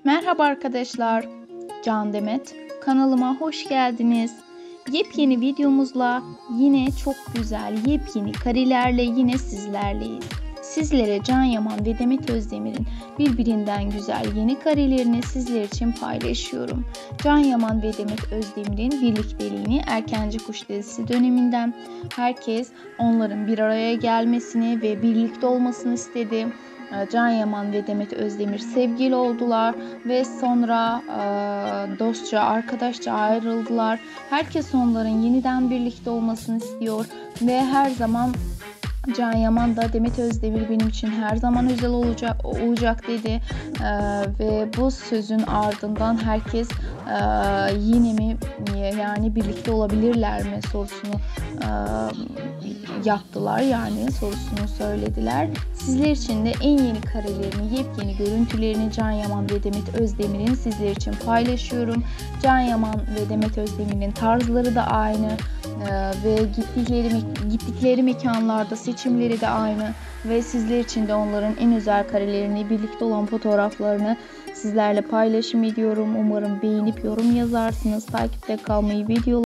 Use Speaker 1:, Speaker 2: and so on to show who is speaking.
Speaker 1: Merhaba arkadaşlar, Can Demet. Kanalıma hoş geldiniz. Yepyeni videomuzla yine çok güzel, yepyeni karelerle yine sizlerleyiz. Sizlere Can Yaman ve Demet Özdemir'in birbirinden güzel yeni karelerini sizler için paylaşıyorum. Can Yaman ve Demet Özdemir'in birlikteliğini Erkenci Kuş dizisi döneminden herkes onların bir araya gelmesini ve birlikte olmasını istedi. Can Yaman ve Demet Özdemir sevgili oldular ve sonra dostça, arkadaşça ayrıldılar. Herkes onların yeniden birlikte olmasını istiyor ve her zaman Can Yaman da Demet Özdemir benim için her zaman özel olacak dedi. Ve bu sözün ardından herkes yine mi yani birlikte olabilirler mi sorusunu yaptılar, yani sorusunu söylediler. Sizler için de en yeni karelerini, yepyeni görüntülerini Can Yaman ve Demet Özdemir'in sizler için paylaşıyorum. Can Yaman ve Demet Özdemir'in tarzları da aynı ve gittikleri mekanlarda seçimleri de aynı ve sizler için de onların en özel karelerini, birlikte olan fotoğraflarını sizlerle paylaşım ediyorum. Umarım beğenip yorum yazarsınız. Takipte kalmayı, video